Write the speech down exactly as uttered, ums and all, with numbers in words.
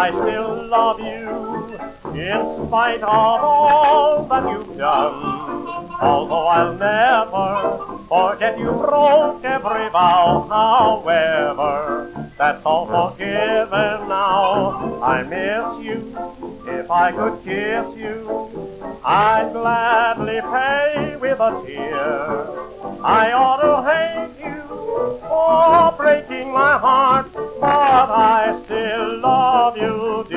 I still love you, in spite of all that you've done. Although I'll never forget you broke every vow, however, that's all forgiven now. I miss you, if I could kiss you, I'd gladly pay with a tear. I ought to hate you for breaking my heart, but I still love you,